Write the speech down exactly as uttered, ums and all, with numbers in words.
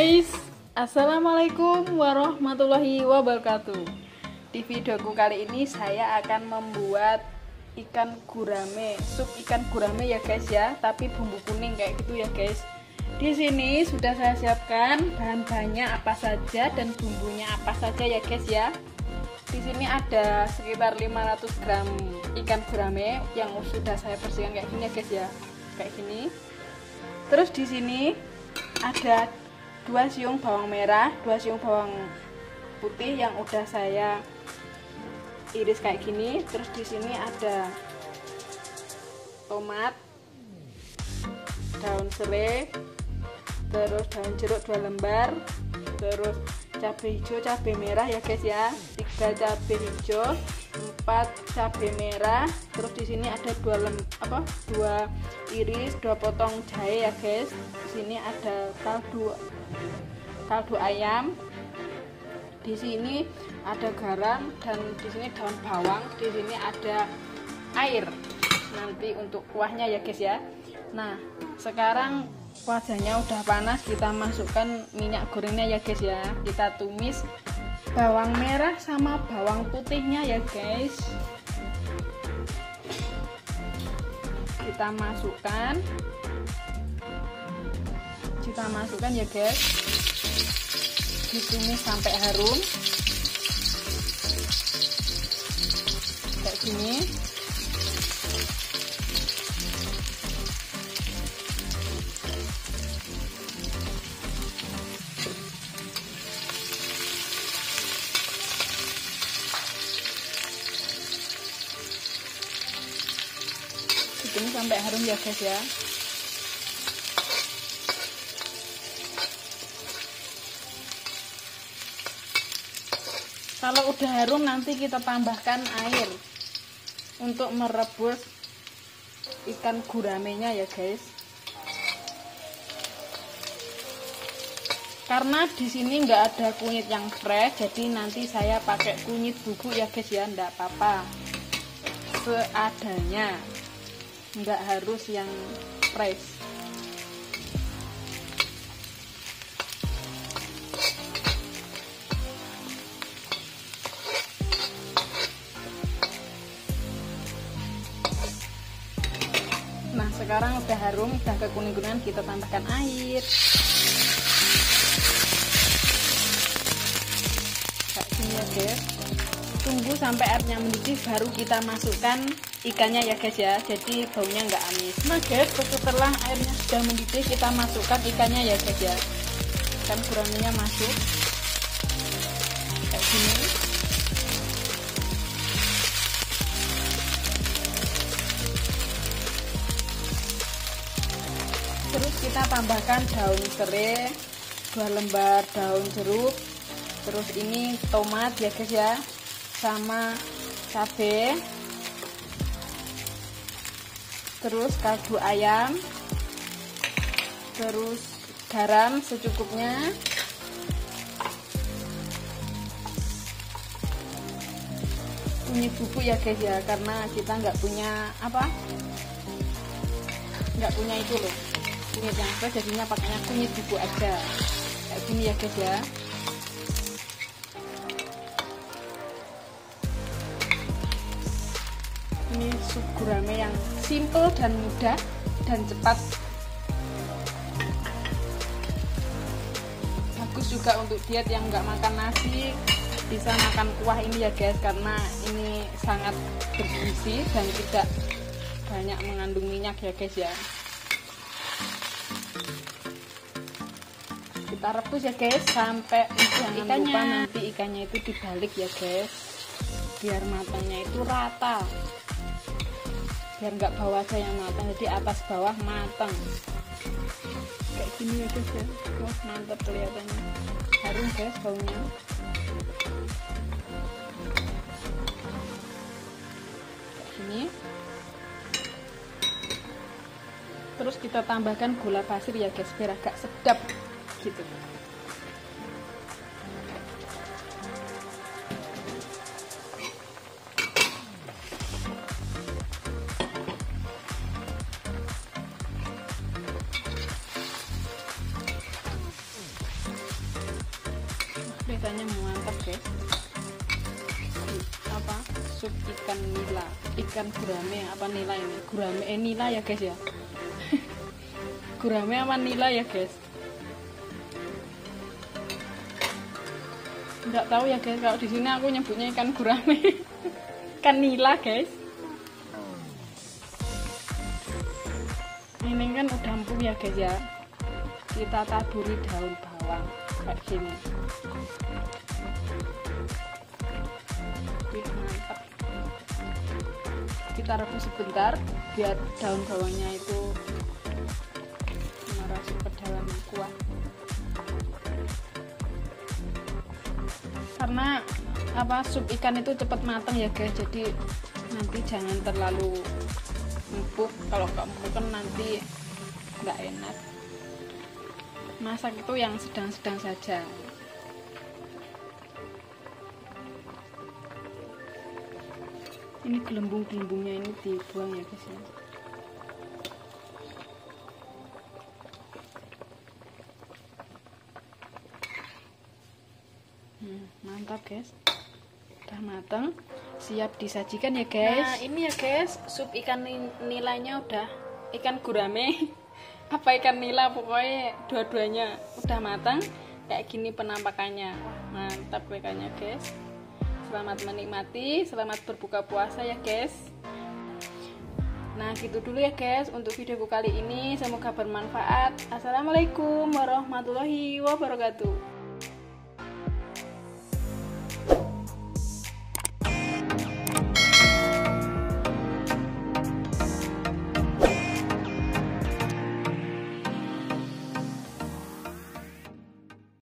guys, assalamualaikum warahmatullahi wabarakatuh. Di videoku kali ini saya akan membuat ikan gurame, sup ikan gurame ya guys ya, tapi bumbu kuning kayak gitu ya guys. Di sini sudah saya siapkan bahan-bahannya apa saja dan bumbunya apa saja ya guys ya. Di sini ada sekitar lima ratus gram ikan gurame yang sudah saya bersihkan kayak gini ya guys ya, kayak gini. Terus di sini ada dua siung bawang merah, dua siung bawang putih yang udah saya iris kayak gini. Terus di sini ada tomat, daun serai, terus daun jeruk dua lembar, terus cabai hijau, cabai merah ya guys ya, tiga cabai hijau, empat cabai merah. Terus di sini ada dua lem apa dua iris, dua potong jahe ya guys. Di sini ada kaldu kaldu ayam. Di sini ada garam dan di sini daun bawang. Di sini ada air nanti untuk kuahnya ya guys ya. Nah, sekarang wajahnya udah panas, kita masukkan minyak gorengnya ya guys ya. Kita tumis bawang merah sama bawang putihnya ya guys. Kita masukkan kita masukkan ya guys, ditumis sampai harum kayak gini. Ini sampai harum ya guys ya. Kalau udah harum nanti kita tambahkan air untuk merebus ikan guramenya ya guys. Karena di sini nggak ada kunyit yang fresh, jadi nanti saya pakai kunyit bubuk ya guys ya, nggak apa-apa, seadanya, nggak harus yang fresh. Nah, sekarang udah harum, udah kekuning-kuningan, kita tambahkan air kayak gini ya guys. Tunggu sampai airnya mendidih baru kita masukkan ikannya ya guys ya, jadi baunya nggak amis. Nah guys, setelah airnya sudah mendidih kita masukkan ikannya ya guys ya. Ikan guramenya masuk kayak gini. Terus kita tambahkan daun serai, dua lembar daun jeruk, terus ini tomat ya guys ya, sama cabai, terus kaldu ayam, terus garam secukupnya, kunyit bubuk ya guys ya, karena kita nggak punya apa nggak punya itu loh kunyit yang fresh, jadinya pakainya kunyit bubuk aja kayak gini ya guys ya. Ini sup gurame yang simple dan mudah dan cepat, bagus juga untuk diet yang nggak makan nasi, bisa makan kuah ini ya guys, karena ini sangat bergizi dan tidak banyak mengandung minyak ya guys ya. Kita rebus ya guys sampai jangan ikannya. Lupa nanti ikannya itu dibalik ya guys, biar matangnya itu rata, biar nggak bawah aja yang matang, jadi atas bawah matang kayak gini ya guys ya. Wah, mantap kelihatannya, harum guys baunya. Kayak gini. Terus kita tambahkan gula pasir ya guys, biar agak sedap gitu. rasanya mantap guys. Apa sup ikan nila, ikan gurame apa nila ini, gurame eh, nila ya guys ya. Gurame apa nila ya guys, nggak tahu ya guys, kalau di sini aku nyebutnya ikan gurame. Ikan nila guys. Ini kan udah empuk ya guys ya, kita taburi daun bawang kayak gini. Wih, mantap. Kita rebus sebentar biar daun bawangnya itu merasuk ke dalam kuah. Karena apa, sup ikan itu cepat matang ya guys, jadi nanti jangan terlalu empuk. Kalau nggak empuk kan nanti nggak enak. Masak itu yang sedang-sedang saja. Ini gelembung-gelembungnya ini dibuang ya guys ya. Hmm, mantap guys, udah matang, siap disajikan ya guys. Nah ini ya guys, sup ikan nilanya udah, ikan gurame apa ikan nila, pokoknya dua-duanya udah matang kayak gini penampakannya. Wah, mantap ikannya guys. Selamat menikmati, selamat berbuka puasa ya guys. Nah gitu dulu ya guys untuk videoku kali ini, semoga bermanfaat. Assalamualaikum warahmatullahi wabarakatuh.